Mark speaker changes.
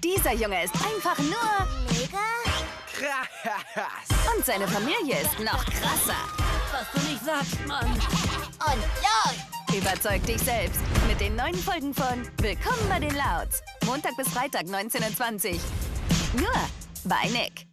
Speaker 1: Dieser Junge ist einfach nur
Speaker 2: Mega
Speaker 3: Krass.
Speaker 1: und seine Familie ist noch krasser.
Speaker 4: Was du nicht sagst, Mann.
Speaker 2: und los!
Speaker 1: Überzeug dich selbst mit den neuen Folgen von Willkommen bei den Louds. Montag bis Freitag 19:20 Uhr. Nur bei Nick.